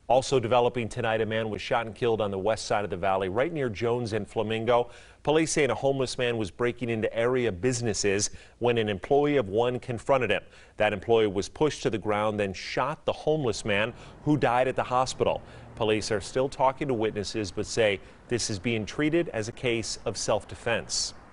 Also developing tonight, a man was shot and killed on the west side of the valley, right near Jones and Flamingo. Police saying a homeless man was breaking into area businesses when an employee of one confronted him. That employee was pushed to the ground, then shot the homeless man, who died at the hospital. Police are still talking to witnesses, but say this is being treated as a case of self-defense.